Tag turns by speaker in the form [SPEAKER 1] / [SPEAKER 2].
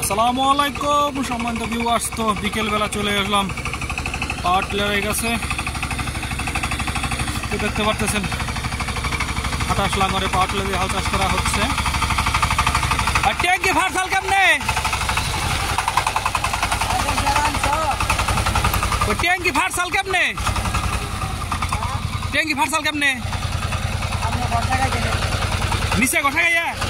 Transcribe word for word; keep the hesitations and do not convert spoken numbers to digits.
[SPEAKER 1] আসসালামু আলাইকুম সম্মানিত ভিউয়ার্স, তো বিকেলবেলা চলে আসলাম পাওয়ার টিলারের কাছে। তো দেখতে পারতেছেন আঠাশ লাঙরে পাওয়ার টিলার দিয়ে হাল চাষ করা হচ্ছে। আর ট্যাঙ্কি ফারসাল কেমনে? ট্যাঙ্কি ফারসাল কেমনে? ট্যাঙ্কি ফারসাল কেমনে? নিচে গোঠা গাইয়া